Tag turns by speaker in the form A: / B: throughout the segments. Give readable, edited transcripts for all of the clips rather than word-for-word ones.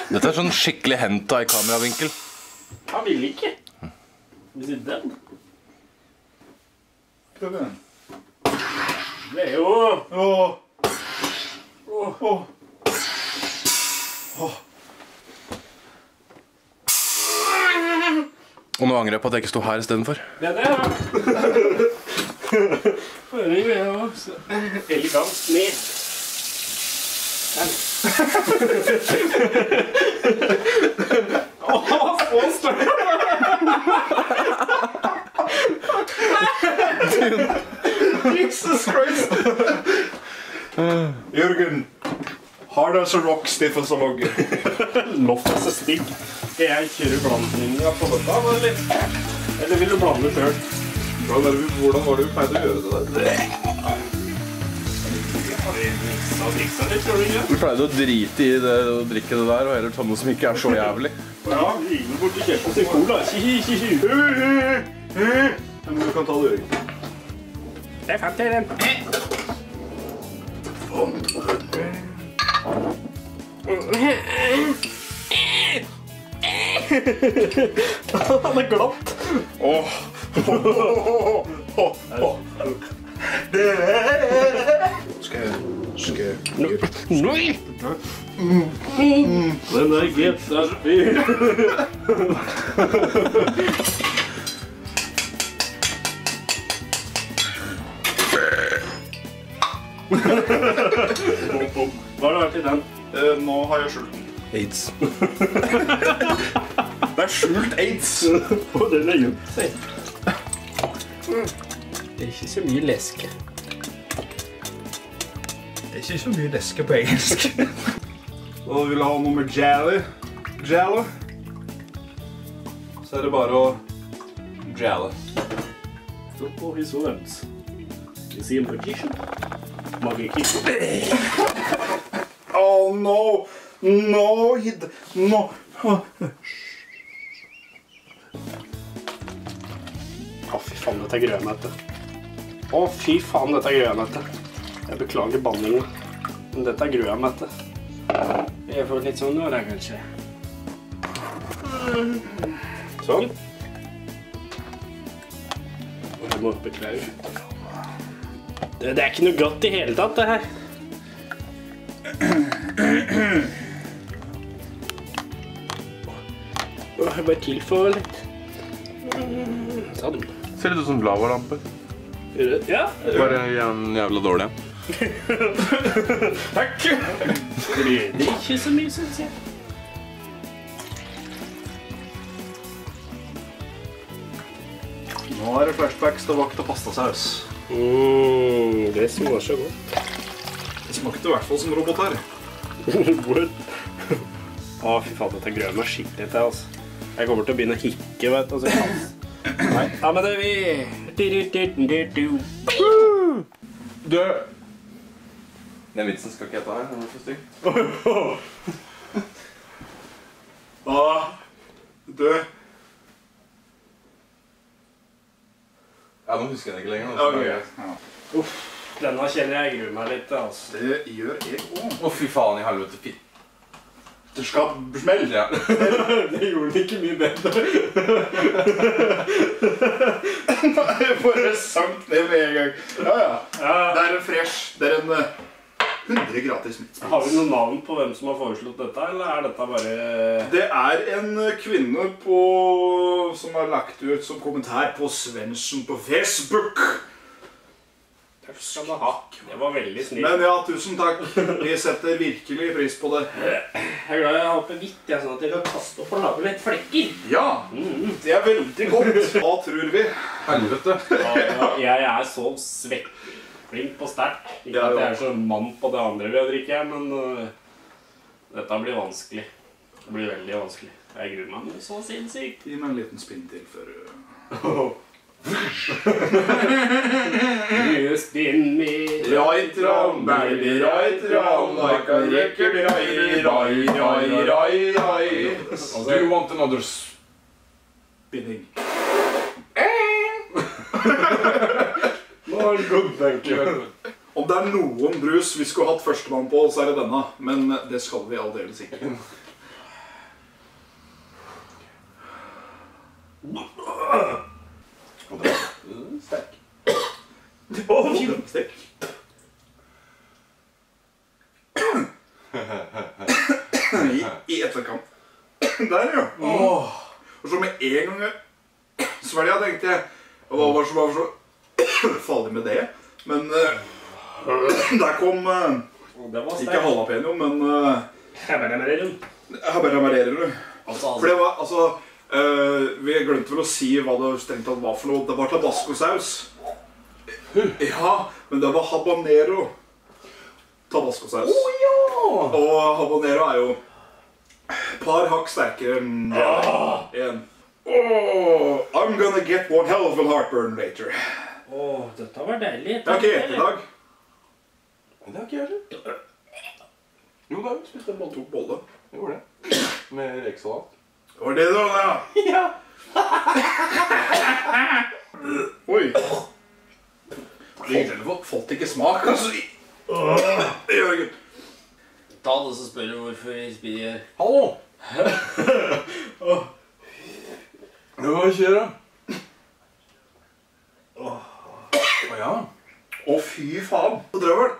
A: Dette sånn skikkelig hentai kameravinkel.
B: Han vil ikke. Hvis ikke den.
C: Prøv igjen.
B: Leo!
A: Og nå angrer jeg på at jeg ikke stod her I stedet for.
B: Det ja. Føring Leo. Elegant ned. Så større!
C: Jesus Christ! Jørgen, hard as a rock, stiff as a log.
B: Loft as a stick. Jeg kjører blandninga på dette, eller vil du blande selv?
C: Hvordan var det vi pleide å gjøre det der?
A: Du pleide å drite I det og drikke det der, og heller ta noe som ikke så jævlig.
B: Ja, vi går bort til kjøpen til cola.
C: Men du kan ta det, Jørgen.
B: Det fant jeg den. Han glatt.
C: Skal jeg
B: Nei! Den get så fyr. Hva har det vært I den?
C: Nå har jeg skjult den.
A: AIDS.
C: Det skjult AIDS!
B: Og den gjemt seg. Det ikke så mye leske.
C: Det ikke så mye leske på engelsk. Og du vil ha noe med jelly. Jello. Så det bare å jello.
B: Look for his words. Is he a magician? Magician.
C: Oh no! No! No!
B: Fy faen, dette grønmøte. Fy faen, dette grønmøte. Jeg beklager banningen, men dette grønmøte. Jeg får litt sånn nå da, kanskje. Sånn. Og jeg må beklage. Det ikke noe godt I hele tatt, det her. Jeg bare tilføyer litt. Sånn.
A: Ser litt ut som lavalampe.
B: Ja.
A: Bare jævla dårlig.
B: Takk. Det ikke så mye, synes jeg.
C: Nå det flashbacks til vakt og pastasaus.
B: Det smaker så godt.
C: Det smakte I hvert fall som robot her.
B: What? Fy faen, dette grønner meg skikkelig til, altså. Jeg kommer til å begynne å hikke, vet du. Nei, ja, men det vi...
A: Du! Den vitsen skal ikke jeg ta her, den for stygg.
C: Du!
A: Ja, nå husker jeg det ikke lenger.
C: Okay.
B: Uff, denne kjenner jeg gruer meg litt, altså.
C: Det gjør jeg også.
A: Fy faen I helvete, fitt.
C: Det skal smell.
A: Ja.
B: Det gjorde det ikke mye bedre.
C: Jeg bare sank ned med en gang. Ja. Det en fresh. Det en 100 gratis smitt.
B: Har vi noen navn på hvem som har foreslått dette, eller dette bare...
C: Det en kvinne som har lagt ut som kommentar på Svensson på Facebook.
B: Takk skal du ha. Det var veldig snill.
C: Men ja, tusen takk. Vi setter virkelig pris på det.
B: Jeg glad jeg har på hvitt, sånn at jeg kan kaste opp og lage litt flekker.
C: Ja, det veldig godt. Hva tror vi?
A: Helvete.
B: Jeg så svettflink på sterk. Ikke at jeg så mann på det andre vi har drikket, men dette blir vanskelig. Det blir veldig vanskelig. Jeg gruer meg noe så sinnssykt.
C: Gi meg en liten spinn til før...
B: You spin me
C: right round, baby, right round, like a record, right.
A: Do you want another
C: Spinning.
B: No, good, thank you.
C: Om det noen brus vi skulle hatt førstemann på, så det denne. Men det skal vi aldeles ikke. Stek. I etterkant. Der, ja. Og så med en gang jeg svelget, tenkte jeg, og var så farlig med det. Men der kom, ikke jalapeno, men habanero. For det var, altså, vi glemte vel å si hva det strengt tatt var for noe. Det var tabasco-saus. Ja, men det var habanero tabasco-saus. Og habanero er jo par hakk sterkere enn en. I'm gonna get one hell of a heartburn later.
B: Dette var deilig.
C: Det har ikke jeg i dag.
A: Det har ikke jeg heller. Jo, da spiste jeg bare 2 boller. Jeg gjorde det. Med rekesalat.
C: Det var det da.
A: Ja.
C: Oi. Det falt ikke smak, altså. Jørgen.
B: Ta det, så spør du hvorfor vi spiser.
A: Hallo! Hva skjer da? Ja.
C: Å, fy faen. Så drøvel.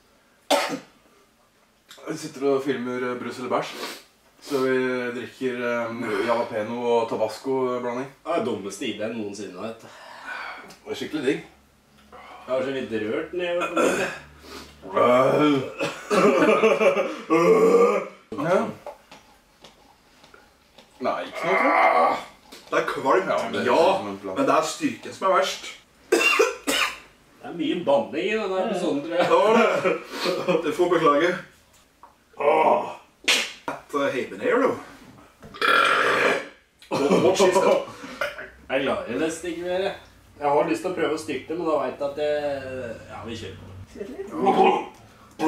A: Vi sitter og filmer brus eller bæsj. Så vi drikker jalapeno og tabasco-blanding.
B: Det er dummeste ideen noensinne, vet du.
A: Det er skikkelig digg.
B: Jeg har så vidt rørt ned på det.
A: Ja. Nei, ikke noe, tror jeg.
C: Det er kvalmt, ja, men det er styrken som er verst.
B: Det er mye banning i denne episoden, tror jeg.
C: Det får beklage. Habanero, What she said.
B: Jeg klarer nesten ikke mer. Jeg har lyst til å prøve å styrte, men da vet jeg at jeg... Ja, vi kjører på det.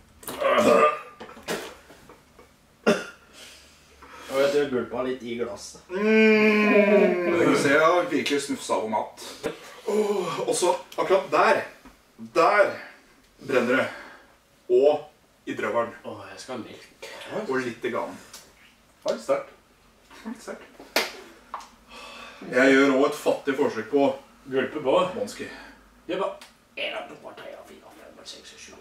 B: Og jeg tror jeg gulpa litt i glasset.
C: Det kan se, jeg har virkelig snufset av mat. Og så akkurat der brenner det. Og i drøveren.
B: Jeg skal ha melk.
C: Og litt i ganen.
A: Det er litt sterkt.
C: Litt sterkt. Jeg gjør også et fattig forsøk på
B: Gulpe på.
C: Monski.
B: Det var 1, 2, 3, 4, 5, 6, 7,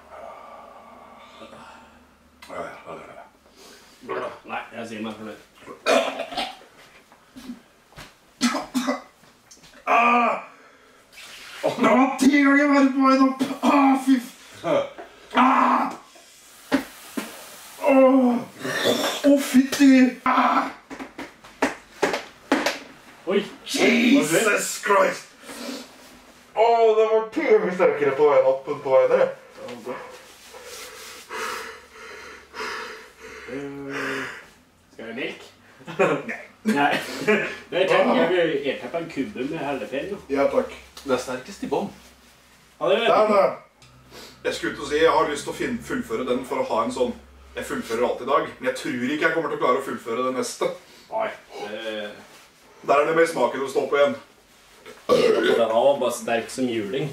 B: 8. Nei, jeg sier meg fornøyd.
C: Det var 10 ganger verre på veien opp. Fy fytti.
B: Oi!
C: Jesus Christ. Det var 10 ganger sterkere på veien opp enn på veien ned.
B: Skal jeg ha melk? Nei. Jeg vil ete på en kubbe med hellepene.
C: Ja, takk.
A: Det er sterkest i bånd.
B: Ja, det vet jeg.
C: Jeg skulle ut og si, jeg har lyst til å fullføre den for å ha en sånn, jeg fullfører alt i dag, men jeg tror ikke jeg kommer til å klare å fullføre det neste.
B: Nei.
C: Der er det mer smaken å stå på igjen.
B: Den var bare sterk som juling.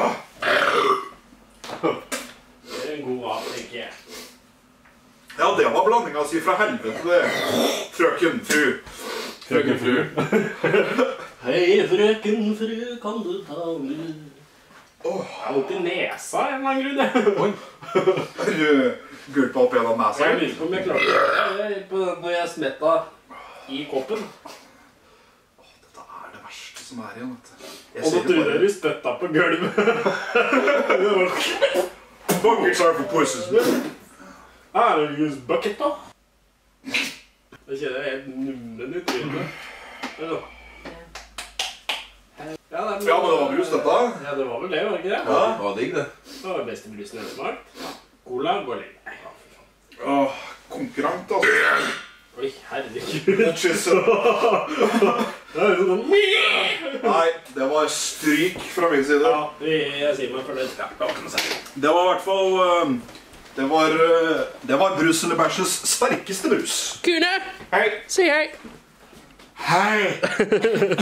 B: Det er en god mat, tenker jeg.
C: Ja, det var blandinga si fra helvete, det. Frøken, fru.
A: Frøken fru.
B: Hei, frøken fru, kan du ta med? Jeg har vondt i nesa en eller annen grunn.
C: Oi. Har du gulpa opp gjennom nesa?
B: Jeg lurer på om jeg klarte det når jeg smetta i koppen.
C: Dette er det verste som er igjen, vet du.
B: Og så tror jeg du spøtta på gulvet.
C: Buckets are for pussies.
B: Har du just bucket da? Det kjenner jeg helt nummen i trynet. Ja, men
C: det var brus, dette.
B: Ja, det var vel det, var det ikke det?
A: Ja, det var digg, det.
B: Det var det beste brusen jeg har smakt. Cola går lenge.
C: Konkurrent, altså.
B: Oi, herregud.
C: Nei, det var stryk fra min side.
B: Ja, jeg sier meg fornøyd. Ja, det var ikke noe særlig.
C: Det var i hvert fall... Det var brus eller bæsjes sterkeste brus.
B: Kune!
C: Hei!
B: Si hei!
C: Hei!